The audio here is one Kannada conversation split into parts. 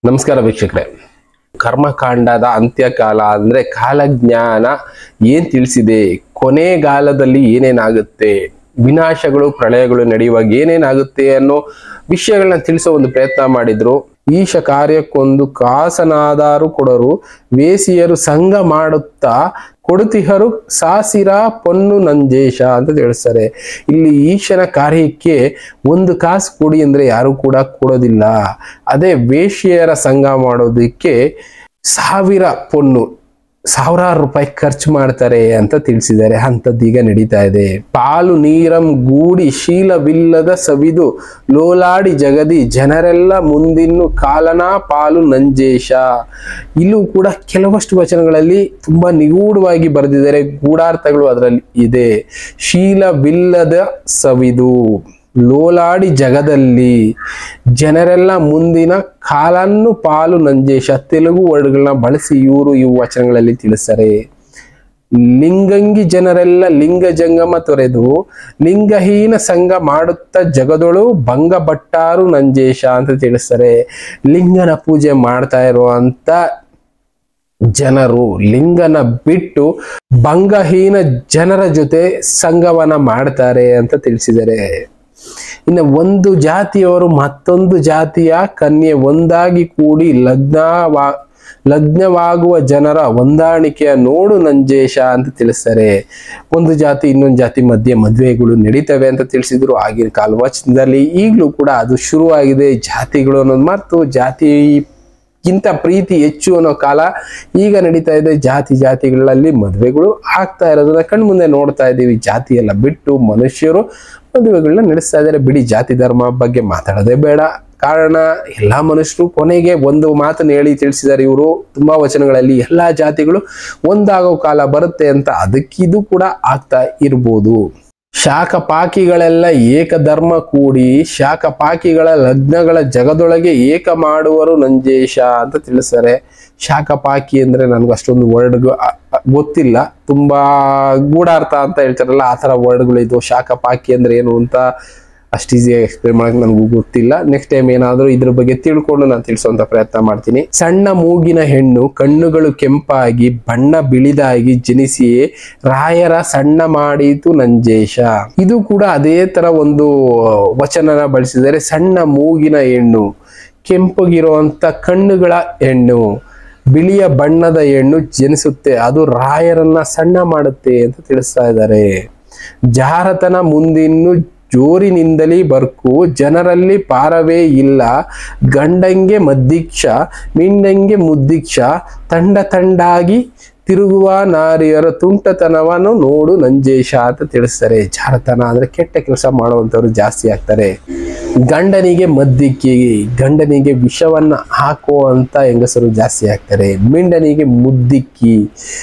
ನಮಸ್ಕಾರ ವೀಕ್ಷಕರೇ. ಕರ್ಮಕಾಂಡದ ಅಂತ್ಯಕಾಲ ಅಂದ್ರೆ ಕಾಲಜ್ಞಾನ ಏನ್ ತಿಳಿಸಿದೆ, ಕೊನೆಗಾಲದಲ್ಲಿ ಏನೇನಾಗುತ್ತೆ, ವಿನಾಶಗಳು ಪ್ರಳಯಗಳು ನಡೆಯುವಾಗ ಏನೇನಾಗುತ್ತೆ ಅನ್ನೋ ವಿಷಯಗಳನ್ನ ತಿಳಿಸೋ ಒಂದು ಪ್ರಯತ್ನ ಮಾಡಿದ್ರು. ಈಶ ಕಾರ್ಯಕ್ಕೊಂದು ಕಾಸನಾದಾರು ಕೊಡರು, ವೇಸಿಯರು ಸಂಘ ಮಾಡುತ್ತಾ ಕೊಡುತಿಹರು ಸಾಸಿರ ಪೊನ್ನು ನಂಜೇಶ ಅಂತ ತಿಳಿಸ್ತಾರೆ. ಇಲ್ಲಿ ಈಶನ ಕಾರ್ಯಕ್ಕೆ ಒಂದು ಕಾಸು ಕೊಡಿ ಅಂದ್ರೆ ಯಾರು ಕೂಡ ಕೊಡೋದಿಲ್ಲ. ಅದೇ ವೇಶ್ಯೆಯರ ಸಂಘ ಮಾಡೋದಕ್ಕೆ 1000 ಪೊನ್ನು, ಸಾವಿರಾರು ರೂಪಾಯಿ ಖರ್ಚು ಮಾಡ್ತಾರೆ ಅಂತ ತಿಳಿಸಿದ್ದಾರೆ. ಅಂಥದ್ದೀಗ ನಡೀತಾ ಇದೆ. ಪಾಲು ನೀರಂ ಗೂಡಿ ಶೀಲವಿಲ್ಲದ ಸವಿದು ಲೋಲಾಡಿ ಜಗದಿ ಜನರೆಲ್ಲ ಮುಂದಿನ್ನು ಕಾಲನ ಪಾಲು ನಂಜೇಶ. ಇಲ್ಲೂ ಕೂಡ ಕೆಲವಷ್ಟು ವಚನಗಳಲ್ಲಿ ತುಂಬಾ ನಿಗೂಢವಾಗಿ ಬರೆದಿದ್ದಾರೆ, ಗೂಢಾರ್ಥಗಳು ಅದರಲ್ಲಿ ಇದೆ. ಶೀಲವಿಲ್ಲದ ಸವಿದು ಲೋಲಾಡಿ ಜಗದಲ್ಲಿ ಜನರೆಲ್ಲ ಮುಂದಿನ ಕಾಲನ್ನು ಪಾಲು ನಂಜೇಶ. ತೆಲುಗು ವರ್ಡ್ಗಳನ್ನ ಬಳಸಿ ಇವು ವಚನಗಳಲ್ಲಿ ತಿಳಿಸ್ತಾರೆ. ಲಿಂಗಂಗಿ ಜನರೆಲ್ಲ ಲಿಂಗ ಜಂಗಮ ತೊರೆದು ಲಿಂಗಹೀನ ಸಂಘ ಮಾಡುತ್ತ ಜಗದೊಳು ಭಂಗ ಬಟ್ಟಾರು ನಂಜೇಶ ಅಂತ ತಿಳಿಸ್ತಾರೆ. ಲಿಂಗನ ಪೂಜೆ ಮಾಡ್ತಾ ಇರುವಂತ ಜನರು ಲಿಂಗನ ಬಿಟ್ಟು ಭಂಗಹೀನ ಜನರ ಜೊತೆ ಸಂಘವನ್ನ ಮಾಡ್ತಾರೆ ಅಂತ ತಿಳಿಸಿದ್ದಾರೆ. ಇನ್ನು ಒಂದು ಜಾತಿಯವರು ಮತ್ತೊಂದು ಜಾತಿಯ ಕನ್ಯೆ ಒಂದಾಗಿ ಕೂಡಿ ಲಗ್ನವಾಗುವ ಜನರ ಹೊಂದಾಣಿಕೆಯ ನೋಡು ನಂಜೇಶ ಅಂತ ತಿಳಿಸ್ತಾರೆ. ಒಂದು ಜಾತಿ ಇನ್ನೊಂದು ಜಾತಿ ಮಧ್ಯೆ ಮದುವೆಗಳು ನಡೀತವೆ ಅಂತ ತಿಳಿಸಿದ್ರು. ಆಗಿನ ಕಾಲ ವಚನದಲ್ಲಿ ಈಗಲೂ ಕೂಡ ಅದು ಶುರುವಾಗಿದೆ. ಜಾತಿಗಳು ಅನ್ನೋದು ಮರೆತು ಜಾತಿಗಿಂತ ಪ್ರೀತಿ ಹೆಚ್ಚು ಅನ್ನೋ ಕಾಲ ಈಗ ನಡೀತಾ ಇದೆ. ಜಾತಿಗಳಲ್ಲಿ ಮದುವೆಗಳು ಆಗ್ತಾ ಇರೋದನ್ನ ಕಣ್ಮುಂದೆ ನೋಡ್ತಾ ಇದ್ದೀವಿ. ಜಾತಿ ಎಲ್ಲ ಬಿಟ್ಟು ಮನುಷ್ಯರು ಮದುವೆಗಳನ್ನ ನಡೆಸ್ತಾ ಇದ್ದಾರೆ. ಬಿಡಿ, ಜಾತಿ ಧರ್ಮ ಬಗ್ಗೆ ಮಾತಾಡೋದೇ ಬೇಡ. ಕಾರಣ ಎಲ್ಲಾ ಮನುಷ್ಯರು ಕೊನೆಗೆ ಒಂದು ಮಾತನ್ನು ಹೇಳಿ ತಿಳಿಸಿದ್ದಾರೆ ಇವರು ತುಂಬಾ ವಚನಗಳಲ್ಲಿ. ಎಲ್ಲಾ ಜಾತಿಗಳು ಒಂದಾಗೋ ಕಾಲ ಬರುತ್ತೆ ಅಂತ. ಅದಕ್ಕಿದು ಕೂಡ ಆಗ್ತಾ ಇರ್ಬೋದು. ಶಾಖಪಾಕಿಗಳೆಲ್ಲ ಏಕಧರ್ಮ ಕೂಡಿ ಶಾಖಪಾಕಿಗಳ ಲಗ್ನಗಳ ಜಗದೊಳಗೆ ಏಕ ಮಾಡುವರು ನಂಜೇಶ ಅಂತ ತಿಳಿಸ್ತಾರೆ. ಶಾಖಪಾಕಿ ಅಂದ್ರೆ ನನ್ಗೆ ಅಷ್ಟೊಂದು ವರ್ಡ್ ಗೊತ್ತಿಲ್ಲ, ತುಂಬಾ ಗೂಢಾರ್ಥ ಅಂತ ಹೇಳ್ತಾರಲ್ಲ ಆ ತರ ವರ್ಡ್ಗಳು ಇದು. ಶಾಖಪಾಕಿ ಅಂದ್ರೆ ಏನು ಅಂತ ಅಷ್ಟು ಈಸಿಯಾಗಿ ಎಕ್ಸ್ಪ್ಲೇನ್ ಮಾಡಕ್ ನನಗೂ ಗೊತ್ತಿಲ್ಲ. ನೆಕ್ಸ್ಟ್ ಟೈಮ್ ಏನಾದ್ರೂ ಇದ್ರ ಬಗ್ಗೆ ತಿಳ್ಕೊಂಡು ನಾನು ತಿಳಿಸುವಂತ ಪ್ರಯತ್ನ ಮಾಡ್ತೀನಿ. ಸಣ್ಣ ಮೂಗಿನ ಹೆಣ್ಣು ಕಣ್ಣುಗಳು ಕೆಂಪಾಗಿ ಬಣ್ಣ ಬಿಳಿದಾಗಿ ಜನಿಸಿ ರಾಯರ ಸಣ್ಣ ಮಾಡಿತು ನಂಜೇಶ. ಇದು ಕೂಡ ಅದೇ ತರ ಒಂದು ವಚನನ ಬಳಸಿದ್ದಾರೆ. ಸಣ್ಣ ಮೂಗಿನ ಹೆಣ್ಣು, ಕೆಂಪಗಿರುವಂತ ಕಣ್ಣುಗಳ ಹೆಣ್ಣು, ಬಿಳಿಯ ಬಣ್ಣದ ಹೆಣ್ಣು ಜನಿಸುತ್ತೆ, ಅದು ರಾಯರನ್ನ ಸಣ್ಣ ಮಾಡುತ್ತೆ ಅಂತ ತಿಳಿಸ್ತಾ ಇದ್ದಾರೆ. ಜಾರತನ ಮುಂದಿನ್ನು ಜೋರಿನಿಂದಲೇ ಬರ್ಕು, ಜನರಲ್ಲಿ ಪಾರವೇ ಇಲ್ಲ, ಗಂಡಂಗೆ ಮದ್ದೀಕ್ಷ ಮಿಂಡಂಗೆ ಮುದ್ದೀಕ್ಷ, ತಂಡಾಗಿ ತಿರುಗುವ ನಾರಿಯರ ತುಂಟತನವನ್ನು ನೋಡು ನಂಜೇಶ ಅಂತ ತಿಳಿಸ್ತಾರೆ. ಜಾರತನ ಅಂದ್ರೆ ಕೆಟ್ಟ ಕೆಲಸ ಮಾಡುವಂತವ್ರು ಜಾಸ್ತಿ ಆಗ್ತಾರೆ. ಗಂಡನಿಗೆ ಮದ್ದಿಕ್ಕಿ, ಗಂಡನಿಗೆ ವಿಷವನ್ನ ಹಾಕುವಂತ ಹೆಂಗಸರು ಜಾಸ್ತಿ ಆಗ್ತಾರೆ. ಮಿಂಡನಿಗೆ ಮುದ್ದಿಕ್ಕಿ,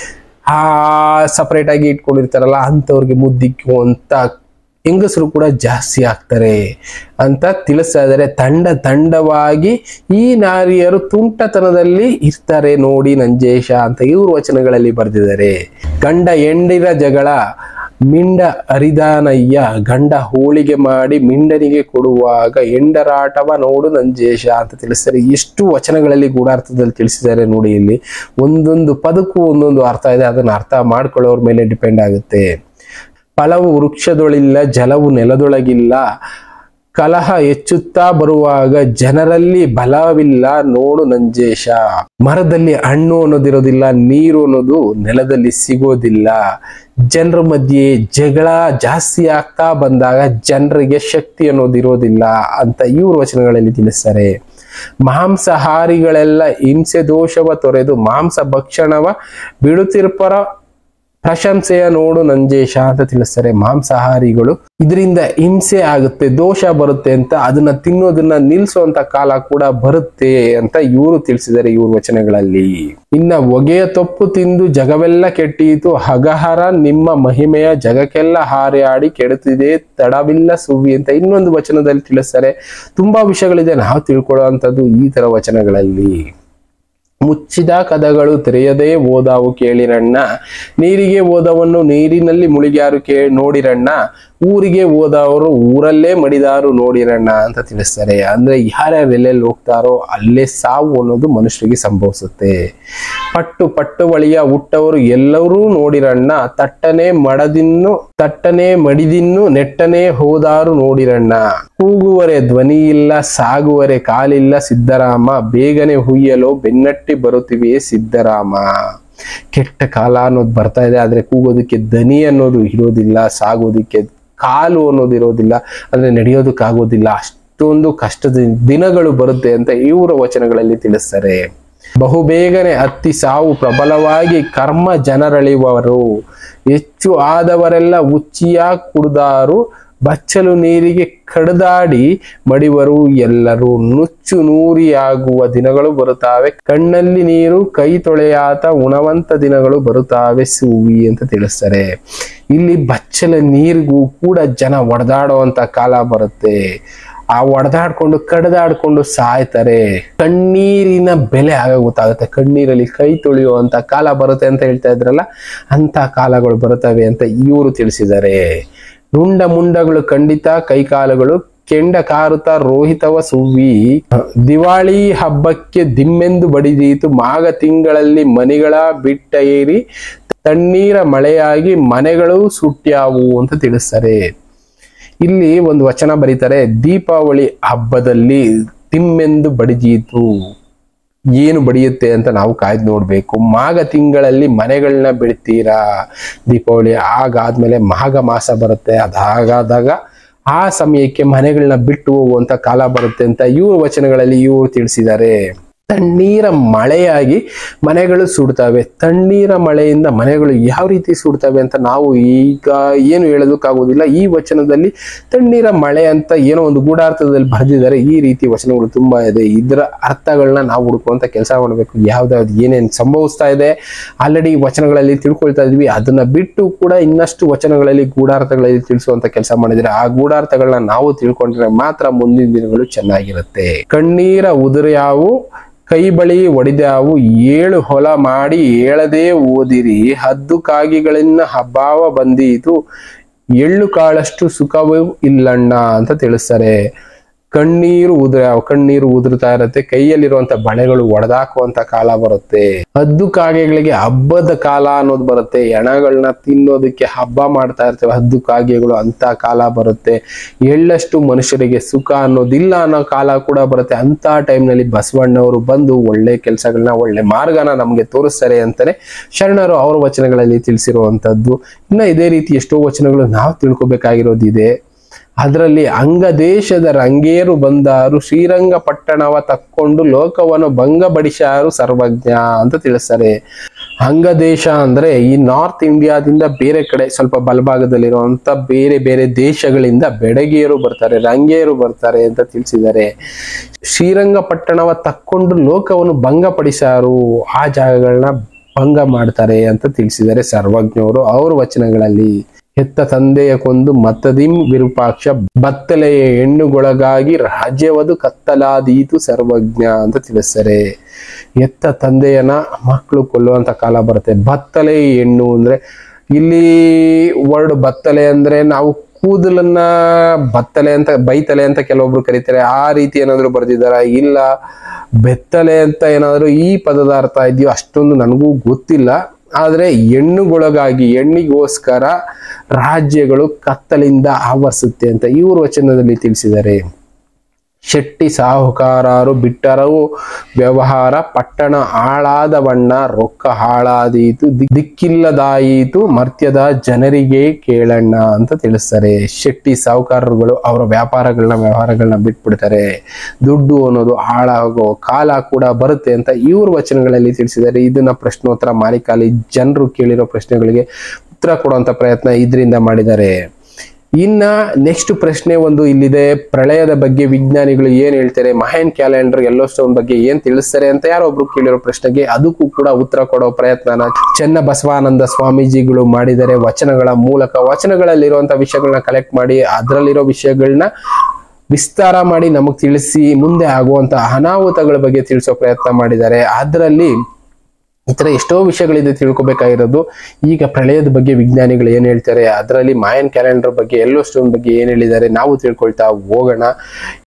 ಸಪರೇಟ್ ಆಗಿ ಇಟ್ಕೊಂಡಿರ್ತಾರಲ್ಲ ಅಂತವ್ರಿಗೆ ಮುದ್ದಿಕ್ಕುವಂತ ಹೆಂಗಸರು ಕೂಡ ಜಾಸ್ತಿ ಆಗ್ತಾರೆ ಅಂತ ತಿಳಿಸ್ತಾ ಇದ್ದಾರೆ. ತಂಡವಾಗಿ ಈ ನಾರಿಯರು ತುಂಟತನದಲ್ಲಿ ಇರ್ತಾರೆ ನೋಡಿ ನಂಜೇಶ ಅಂತ ಇವ್ರ ವಚನಗಳಲ್ಲಿ ಬರೆದಿದ್ದಾರೆ. ಗಂಡ ಎಂಡಿರ ಜಗಳ ಮಿಂಡ ಅರಿದಾನಯ್ಯ, ಗಂಡ ಹೋಳಿಗೆ ಮಾಡಿ ಮಿಂಡನಿಗೆ ಕೊಡುವಾಗ ಎಂಡರಾಟವ ನೋಡು ನಂಜೇಶ ಅಂತ ತಿಳಿಸ್ತಾರೆ. ಎಷ್ಟು ವಚನಗಳಲ್ಲಿ ಗೂಢಾರ್ಥದಲ್ಲಿ ತಿಳಿಸಿದ್ದಾರೆ ನೋಡಿ. ಇಲ್ಲಿ ಒಂದೊಂದು ಪದಕ್ಕೂ ಒಂದೊಂದು ಅರ್ಥ ಇದೆ. ಅದನ್ನ ಅರ್ಥ ಮಾಡ್ಕೊಳ್ಳೋರ ಮೇಲೆ ಡಿಪೆಂಡ್ ಆಗುತ್ತೆ. ಫಲವು ವೃಕ್ಷದೊಳಿಲ್ಲ, ಜಲವು ನೆಲದೊಳಗಿಲ್ಲ, ಕಲಹ ಹೆಚ್ಚುತ್ತಾ ಬರುವಾಗ ಜನರಲ್ಲಿ ಬಲವಿಲ್ಲ ನೋಡು ನಂಜೇಶ. ಮರದಲ್ಲಿ ಹಣ್ಣು ಅನ್ನೋದಿರೋದಿಲ್ಲ, ನೀರು ಅನ್ನೋದು ನೆಲದಲ್ಲಿ ಸಿಗೋದಿಲ್ಲ. ಜನರ ಮಧ್ಯೆ ಜಗಳ ಜಾಸ್ತಿ ಆಗ್ತಾ ಬಂದಾಗ ಜನರಿಗೆ ಶಕ್ತಿ ಅನ್ನೋದಿರೋದಿಲ್ಲ ಅಂತ ಇವ್ರ ವಚನಗಳಲ್ಲಿ ತಿಳಿಸ್ತಾರೆ. ಮಾಂಸಾಹಾರಿಗಳೆಲ್ಲ ಹಿಂಸೆ ದೋಷವ ತೊರೆದು ಮಾಂಸ ಭಕ್ಷಣವ ಬಿಡುತ್ತಿರ್ಪರ ಪ್ರಶಂಸೆಯ ನೋಡು ನಂಜೇಶ ಅಂತ ತಿಳಿಸ್ತಾರೆ. ಮಾಂಸಾಹಾರಿಗಳು ಇದರಿಂದ ಹಿಂಸೆ ಆಗುತ್ತೆ, ದೋಷ ಬರುತ್ತೆ ಅಂತ ಅದನ್ನ ತಿನ್ನೋದನ್ನ ನಿಲ್ಸುವಂತ ಕಾಲ ಕೂಡ ಬರುತ್ತೆ ಅಂತ ಇವರು ತಿಳಿಸಿದ್ದಾರೆ ಇವ್ರ ವಚನಗಳಲ್ಲಿ. ಇನ್ನ ಹೊಗೆಯ ತೊಪ್ಪು ತಿಂದು ಜಗವೆಲ್ಲ ಕೆಟ್ಟೀತು, ಹಗಹರ ನಿಮ್ಮ ಮಹಿಮೆಯ ಜಗಕ್ಕೆಲ್ಲ ಹಾರಾಡಿ ಕೆಡುತ್ತಿದೆ ತಡವಿಲ್ಲ ಸುವ್ವಿ ಅಂತ ಇನ್ನೊಂದು ವಚನದಲ್ಲಿ ತಿಳಿಸ್ತಾರೆ. ತುಂಬಾ ವಿಷಯಗಳಿದೆ ನಾವು ತಿಳ್ಕೊಳ್ಳುವಂಥದ್ದು ಈ ತರ ವಚನಗಳಲ್ಲಿ. ಮುಚ್ಚಿದ ಕದಗಳು ತೆರೆಯದೇ ಹೋದವು ಕೇಳಿರಣ್ಣ, ನೀರಿಗೆ ಹೋದವನ್ನು ನೀರಿನಲ್ಲಿ ಮುಳುಗ್ಯಾರು ನೋಡಿರಣ್ಣ, ಊರಿಗೆ ಹೋದವರು ಊರಲ್ಲೇ ಮಡಿದಾರು ನೋಡಿರಣ್ಣ ಅಂತ ತಿಳಿಸ್ತಾರೆ. ಅಂದ್ರೆ ಯಾರ್ಯಾರು ಎಲ್ಲೆಲ್ಲಿ ಹೋಗ್ತಾರೋ ಅಲ್ಲೇ ಸಾವು ಅನ್ನೋದು ಮನುಷ್ಯರಿಗೆ ಸಂಭವಿಸುತ್ತೆ. ಪಟ್ಟು ಬಳಿಯ ಹುಟ್ಟವರು ಎಲ್ಲರೂ ನೋಡಿರಣ್ಣ, ತಟ್ಟನೆ ಮಡಿದಿನ್ನು ನೆಟ್ಟನೆ ಹೋದಾರು ನೋಡಿರಣ್ಣ, ಕೂಗುವರೆ ಧ್ವನಿ ಇಲ್ಲ ಸಾಗುವರೆ ಕಾಲಿಲ್ಲ ಸಿದ್ದರಾಮ, ಬೇಗನೆ ಹುಯ್ಯಲು ಬೆನ್ನಟ್ಟಿ ಬರುತ್ತಿವೆ ಸಿದ್ದರಾಮ. ಕೆಟ್ಟ ಕಾಲ ಅನ್ನೋದು ಬರ್ತಾ ಇದೆ, ಆದ್ರೆ ಕೂಗೋದಕ್ಕೆ ದನಿ ಅನ್ನೋದು ಇರೋದಿಲ್ಲ, ಸಾಗೋದಿಕ್ಕೆ ಕಾಲು ಅನ್ನೋದು ಇರೋದಿಲ್ಲ, ಅಂದ್ರೆ ನಡೆಯೋದಕ್ಕಾಗೋದಿಲ್ಲ. ಅಷ್ಟೊಂದು ಕಷ್ಟದ ದಿನಗಳು ಬರುತ್ತೆ ಅಂತ ಇವರ ವಚನಗಳಲ್ಲಿ ತಿಳಿಸ್ತಾರೆ. ಬಹುಬೇಗನೆ ಹತ್ತಿ ಸಾವು ಪ್ರಬಲವಾಗಿ ಕರ್ಮ ಜನರಳಿಯುವರು, ಹೆಚ್ಚು ಆದವರೆಲ್ಲ ಉಚ್ಚಿಯ ಕುಡ್ದಾರು, ಬಚ್ಚಲು ನೀರಿಗೆ ಕಡ್ದಾಡಿ ಮಡಿವರು ಎಲ್ಲರೂ, ನುಚ್ಚು ನೂರಿಯಾಗುವ ದಿನಗಳು ಬರುತ್ತಾವೆ, ಕಣ್ಣಲ್ಲಿ ನೀರು ಕೈ ತೊಳೆಯಾತ ಉಣವಂತ ದಿನಗಳು ಬರುತ್ತಾವೆ ಸೂವಿ ಅಂತ ತಿಳಿಸ್ತಾರೆ. ಇಲ್ಲಿ ಬಚ್ಚಲ ನೀರಿಗೂ ಕೂಡ ಜನ ಒಡೆದಾಡುವಂತ ಕಾಲ ಬರುತ್ತೆ. ಆ ಒಡೆದಾಡ್ಕೊಂಡು ಕಡ್ದಾಡ್ಕೊಂಡು ಸಾಯ್ತಾರೆ. ಕಣ್ಣೀರಿನ ಬೆಲೆ ಆಗ ಗೊತ್ತಾಗುತ್ತೆ. ಕಣ್ಣೀರಲ್ಲಿ ಕೈ ತೊಳೆಯುವಂತ ಕಾಲ ಬರುತ್ತೆ ಅಂತ ಹೇಳ್ತಾ ಇದ್ರಲ್ಲ, ಅಂತ ಕಾಲಗಳು ಬರುತ್ತವೆ ಅಂತ ಇವರು ತಿಳಿಸಿದ್ದಾರೆ. ರುಂಡ ಮುಂಡಗಳು ಖಂಡಿತ ಕೈಕಾಲುಗಳು ಕೆಂಡ ಕಾರುತ್ತ ರೋಹಿತವ ಸುವ್ವಿ, ದಿವಾಳಿ ಹಬ್ಬಕ್ಕೆ ದಿಮ್ಮೆಂದು ಬಡಿದೀತು, ಮಾಘ ತಿಂಗಳಲ್ಲಿ ಮನಿಗಳ ಬಿಟ್ಟ ಏರಿ, ತಣ್ಣೀರ ಮಳೆಯಾಗಿ ಮನೆಗಳು ಸುಟ್ಟ್ಯಾವು ಅಂತ ತಿಳಿಸ್ತಾರೆ. ಇಲ್ಲಿ ಒಂದು ವಚನ ಬರೀತಾರೆ, ದೀಪಾವಳಿ ಹಬ್ಬದಲ್ಲಿ ದಿಮ್ಮೆಂದು ಬಡಿದೀತು, ಏನು ಬಡಿಯುತ್ತೆ ಅಂತ ನಾವು ಕಾಯ್ದು ನೋಡ್ಬೇಕು. ಮಾಘ ತಿಂಗಳಲ್ಲಿ ಮನೆಗಳನ್ನ ಬಿಡ್ತೀರಾ, ದೀಪಾವಳಿ ಆಗಾದ್ಮೇಲೆ ಮಾಘ ಮಾಸ ಬರುತ್ತೆ, ಅದಾಗಾದಾಗ ಆ ಸಮಯಕ್ಕೆ ಮನೆಗಳನ್ನ ಬಿಟ್ಟು ಹೋಗುವಂತ ಕಾಲ ಬರುತ್ತೆ ಅಂತ ಇವ್ರ ವಚನಗಳಲ್ಲಿ ಇವರು ತಿಳಿಸಿದ್ದಾರೆ. ತಣ್ಣೀರ ಮಳೆಯಾಗಿ ಮನೆಗಳು ಸುಡ್ತವೆ. ತಣ್ಣೀರ ಮಳೆಯಿಂದ ಮನೆಗಳು ಯಾವ ರೀತಿ ಸುಡ್ತವೆ ಅಂತ ನಾವು ಈಗ ಏನು ಹೇಳೋದಕ್ಕಾಗೋದಿಲ್ಲ. ಈ ವಚನದಲ್ಲಿ ತಣ್ಣೀರ ಮಳೆ ಅಂತ ಏನೋ ಒಂದು ಗೂಢಾರ್ಥದಲ್ಲಿ ಬರೆದಿದ್ದಾರೆ. ಈ ರೀತಿ ವಚನಗಳು ತುಂಬಾ ಇದೆ. ಇದರ ಅರ್ಥಗಳನ್ನ ನಾವು ಹುಡುಕುವಂತ ಕೆಲಸ ಮಾಡಬೇಕು. ಯಾವ್ದಾವ್ದು ಏನೇನು ಸಂಭವಿಸ್ತಾ ಇದೆ ಆಲ್ರೆಡಿ ವಚನಗಳಲ್ಲಿ ತಿಳ್ಕೊಳ್ತಾ ಇದ್ವಿ. ಅದನ್ನ ಬಿಟ್ಟು ಕೂಡ ಇನ್ನಷ್ಟು ವಚನಗಳಲ್ಲಿ ಗೂಢಾರ್ಥಗಳಲ್ಲಿ ತಿಳಿಸುವಂತ ಕೆಲಸ ಮಾಡಿದ್ರೆ ಆ ಗೂಢಾರ್ಥಗಳನ್ನ ನಾವು ತಿಳ್ಕೊಂಡ್ರೆ ಮಾತ್ರ ಮುಂದಿನ ದಿನಗಳು ಚೆನ್ನಾಗಿರುತ್ತೆ. ಕಣ್ಣೀರ ಉದುರ್ಯಾವು ಕೈ ಬಳಿ ಒಡಿದ್ಯಾವು, ಏಳು ಹೊಲ ಮಾಡಿ ಏಳದೇ ಓದಿರಿ, ಹದ್ದು ಕಾಗಿಗಳಿಂದ ಹಬ್ಬಾವ ಬಂದೀತು, ಎಳ್ಳು ಕಾಳಷ್ಟು ಸುಖವೂ ಇಲ್ಲಣ್ಣ ಅಂತ ತಿಳಿಸ್ತಾರೆ. ಕಣ್ಣೀರು ಉದುರ್ತಾ ಇರುತ್ತೆ. ಕೈಯಲ್ಲಿರುವಂತ ಬಳೆಗಳು ಒಡೆದಾಕುವಂತ ಕಾಲ ಬರುತ್ತೆ. ಹದ್ದು ಕಾಗೆಗಳಿಗೆ ಹಬ್ಬದ ಕಾಲ ಅನ್ನೋದು ಬರುತ್ತೆ. ಹೆಣಗಳನ್ನ ತಿನ್ನೋದಕ್ಕೆ ಹಬ್ಬ ಮಾಡ್ತಾ ಇರ್ತೇವೆ ಹದ್ದು ಕಾಗೆಗಳು, ಅಂತ ಕಾಲ ಬರುತ್ತೆ. ಎಳ್ಳಷ್ಟು ಮನುಷ್ಯರಿಗೆ ಸುಖ ಅನ್ನೋದಿಲ್ಲ ಅನ್ನೋ ಕಾಲ ಕೂಡ ಬರುತ್ತೆ. ಅಂತ ಟೈಮ್ನಲ್ಲಿ ಬಸವಣ್ಣವರು ಬಂದು ಒಳ್ಳೆ ಕೆಲಸಗಳನ್ನ ಒಳ್ಳೆ ಮಾರ್ಗನ ನಮ್ಗೆ ತೋರಿಸ್ತಾರೆ ಅಂತಾನೆ ಶರಣರು ಅವ್ರ ವಚನಗಳಲ್ಲಿ ತಿಳಿಸಿರುವಂತದ್ದು. ಇನ್ನ ಇದೇ ರೀತಿ ಎಷ್ಟೋ ವಚನಗಳು ನಾವು ತಿಳ್ಕೊಬೇಕಾಗಿರೋದಿದೆ. ಅದರಲ್ಲಿ ಅಂಗದೇಶದ ರಂಗೇರು ಬಂದಾರು, ಶ್ರೀರಂಗಪಟ್ಟಣವ ತಕ್ಕೊಂಡು ಲೋಕವನ್ನು ಭಂಗಬಡಿಸಾರು ಸರ್ವಜ್ಞ ಅಂತ ತಿಳಿಸ್ತಾರೆ. ಅಂಗದೇಶ ಅಂದ್ರೆ ಈ ನಾರ್ತ್ ಇಂಡಿಯಾದಿಂದ ಬೇರೆ ಕಡೆ ಸ್ವಲ್ಪ ಬಲಭಾಗದಲ್ಲಿರುವಂತ ಬೇರೆ ಬೇರೆ ದೇಶಗಳಿಂದ ಬೆಡಗೇರು ಬರ್ತಾರೆ, ರಂಗೇರು ಬರ್ತಾರೆ ಅಂತ ತಿಳಿಸಿದ್ದಾರೆ. ಶ್ರೀರಂಗಪಟ್ಟಣವ ತಕ್ಕೊಂಡು ಲೋಕವನ್ನು ಭಂಗಪಡಿಸಾರು, ಆ ಜಾಗಗಳನ್ನ ಭಂಗ ಮಾಡ್ತಾರೆ ಅಂತ ತಿಳಿಸಿದ್ದಾರೆ ಸರ್ವಜ್ಞವರು ಅವ್ರ ವಚನಗಳಲ್ಲಿ. ಹೆತ್ತ ತಂದೆಯ ಕೊಂದು ಮತ್ತದಿಂ ವಿರೂಪಾಕ್ಷ, ಬತ್ತಲೆಯ ಹೆಣ್ಣುಗೊಳಗಾಗಿ ರಾಜ್ಯವದು ಕತ್ತಲಾದೀತು ಸರ್ವಜ್ಞ ಅಂತ ತಿಳಿಸ್ತಾರೆ. ಎತ್ತ ತಂದೆಯನ್ನ ಮಕ್ಕಳು ಕೊಲ್ಲುವಂತ ಕಾಲ ಬರುತ್ತೆ. ಬತ್ತಲೆ ಹೆಣ್ಣು ಅಂದ್ರೆ ಇಲ್ಲಿ ವರ್ಡ್ ಬತ್ತಲೆ ಅಂದ್ರೆ ನಾವು ಕೂದಲನ್ನ ಬತ್ತಲೆ ಅಂತ ಬೈತಲೆ ಅಂತ ಕೆಲವೊಬ್ರು ಕರೀತಾರೆ. ಆ ರೀತಿ ಏನಾದ್ರು ಬರ್ದಿದಾರ, ಇಲ್ಲ ಬೆತ್ತಲೆ ಅಂತ ಏನಾದ್ರು ಈ ಪದದ ಅರ್ಥ ಇದೆಯೋ ಅಷ್ಟೊಂದು ನನಗೂ ಗೊತ್ತಿಲ್ಲ. ಆದ್ರೆ ಹೆಣ್ಣುಗೊಳಗಾಗಿ ಹೆಣ್ಣಿಗೋಸ್ಕರ ರಾಜ್ಯಗಳು ಕತ್ತಲಿಂದ ಆವರಿಸುತ್ತೆ ಅಂತ ಇವ್ರ ವಚನದಲ್ಲಿ ತಿಳಿಸಿದ್ದಾರೆ. ಶೆಟ್ಟಿ ಸಾಹುಕಾರರು ಬಿಟ್ಟರವು ವ್ಯವಹಾರ, ಪಟ್ಟಣ ಹಾಳಾದವಣ್ಣ ರೊಕ್ಕ ಹಾಳಾದೀತು, ದಿಕ್ಕಿಲ್ಲದಾಯಿತು ಮರ್ತ್ಯದ ಜನರಿಗೆ ಕೇಳಣ್ಣ ಅಂತ ತಿಳಿಸ್ತಾರೆ. ಶೆಟ್ಟಿ ಸಾಹುಕಾರರುಗಳು ಅವರ ವ್ಯವಹಾರಗಳನ್ನ ಬಿಟ್ಬಿಡ್ತಾರೆ. ದುಡ್ಡು ಅನ್ನೋದು ಹಾಳಾಗೋ ಕಾಲ ಕೂಡ ಬರುತ್ತೆ ಅಂತ ಇವ್ರ ವಚನಗಳಲ್ಲಿ ತಿಳಿಸಿದ್ದಾರೆ. ಇದನ್ನ ಪ್ರಶ್ನೋತ್ತರ ಮಾಲಿಕಾಲಿ ಜನರು ಕೇಳಿರೋ ಪ್ರಶ್ನೆಗಳಿಗೆ ಉತ್ತರ ಕೊಡುವಂತ ಪ್ರಯತ್ನ ಇದರಿಂದ ಮಾಡಿದ್ದಾರೆ. ಇನ್ನ ನೆಕ್ಸ್ಟ್ ಪ್ರಶ್ನೆ ಒಂದು ಇಲ್ಲಿದೆ, ಪ್ರಳಯದ ಬಗ್ಗೆ ವಿಜ್ಞಾನಿಗಳು ಏನ್ ಹೇಳ್ತಾರೆ, ಮಹೇನ್ ಕ್ಯಾಲೆಂಡರ್ ಯೆಲ್ಲೋಸ್ಟೋನ್ ಬಗ್ಗೆ ಏನ್ ತಿಳಿಸ್ತಾರೆ ಅಂತ ಯಾರೊಬ್ರು ಕೇಳಿರೋ ಪ್ರಶ್ನೆಗೆ ಅದಕ್ಕೂ ಕೂಡ ಉತ್ತರ ಕೊಡೋ ಪ್ರಯತ್ನನ ಚೆನ್ನ ಬಸವಾನಂದ ಸ್ವಾಮೀಜಿಗಳು ಮಾಡಿದರೆ. ವಚನಗಳ ಮೂಲಕ ವಚನಗಳಲ್ಲಿರುವಂತ ವಿಷಯಗಳನ್ನ ಕಲೆಕ್ಟ್ ಮಾಡಿ ಅದರಲ್ಲಿರೋ ವಿಷಯಗಳನ್ನ ವಿಸ್ತಾರ ಮಾಡಿ ನಮಗ್ ತಿಳಿಸಿ ಮುಂದೆ ಆಗುವಂತಹ ಅನಾಹುತಗಳ ಬಗ್ಗೆ ತಿಳಿಸೋ ಪ್ರಯತ್ನ ಮಾಡಿದ್ದಾರೆ. ಅದರಲ್ಲಿ ಈ ತರ ಎಷ್ಟೋ ವಿಷಯಗಳಿದೆ ತಿಳ್ಕೊಬೇಕಾಗಿರೋದು. ಈಗ ಪ್ರಳಯದ ಬಗ್ಗೆ ವಿಜ್ಞಾನಿಗಳು ಏನ್ ಹೇಳ್ತಾರೆ, ಅದರಲ್ಲಿ ಮಾಯನ್ ಕ್ಯಾಲೆಂಡರ್ ಬಗ್ಗೆ, ಯೆಲ್ಲೋಸ್ಟೋನ್ ಬಗ್ಗೆ ಏನ್ ಹೇಳಿದ್ದಾರೆ ನಾವು ತಿಳ್ಕೊಳ್ತಾ ಹೋಗೋಣ.